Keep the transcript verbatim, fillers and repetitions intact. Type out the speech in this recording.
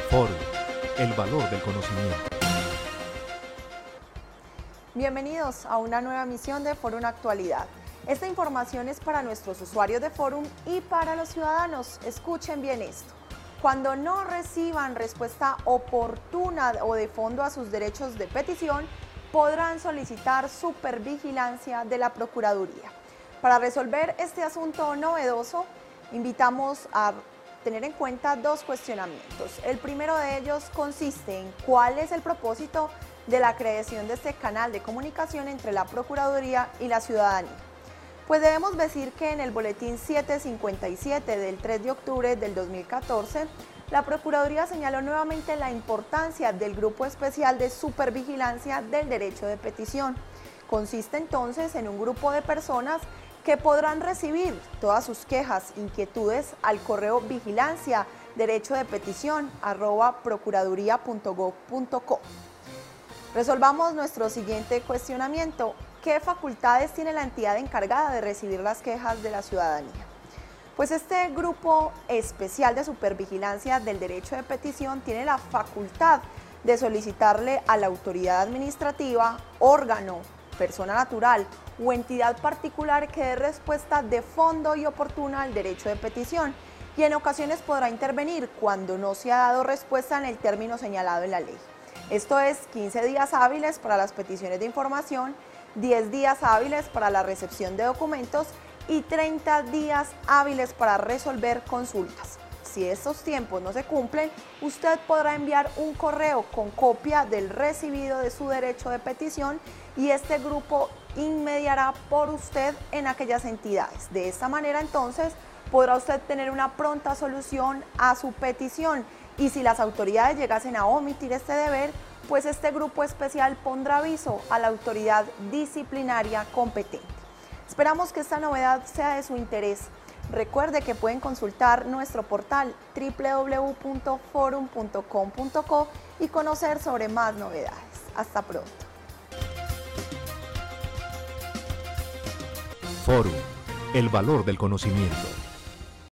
Forum, el valor del conocimiento. Bienvenidos a una nueva emisión de Forum Actualidad. Esta información es para nuestros usuarios de Forum y para los ciudadanos. Escuchen bien esto. Cuando no reciban respuesta oportuna o de fondo a sus derechos de petición, podrán solicitar supervigilancia de la Procuraduría. Para resolver este asunto novedoso, invitamos a tener en cuenta dos cuestionamientos. El primero de ellos consiste en cuál es el propósito de la creación de este canal de comunicación entre la Procuraduría y la ciudadanía. Pues debemos decir que en el boletín setecientos cincuenta y siete del tres de octubre del dos mil catorce, la Procuraduría señaló nuevamente la importancia del Grupo Especial de Supervigilancia del Derecho de Petición. Consiste entonces en un grupo de personas que podrán recibir todas sus quejas, inquietudes al correo vigilancia derecho de petición arroba procuraduría punto gob punto co. Resolvamos nuestro siguiente cuestionamiento. ¿Qué facultades tiene la entidad encargada de recibir las quejas de la ciudadanía? Pues este grupo especial de supervigilancia del derecho de petición tiene la facultad de solicitarle a la autoridad administrativa, órgano, persona natural o entidad particular que dé respuesta de fondo y oportuna al derecho de petición, y en ocasiones podrá intervenir cuando no se ha dado respuesta en el término señalado en la ley. Esto es quince días hábiles para las peticiones de información, diez días hábiles para la recepción de documentos y treinta días hábiles para resolver consultas. Si estos tiempos no se cumplen, usted podrá enviar un correo con copia del recibido de su derecho de petición y este grupo inmediará por usted en aquellas entidades. De esta manera, entonces, podrá usted tener una pronta solución a su petición, y si las autoridades llegasen a omitir este deber, pues este grupo especial pondrá aviso a la autoridad disciplinaria competente. Esperamos que esta novedad sea de su interés. Recuerde que pueden consultar nuestro portal doble u doble u doble u punto forum punto com punto co y conocer sobre más novedades. Hasta pronto. Forum, el valor del conocimiento.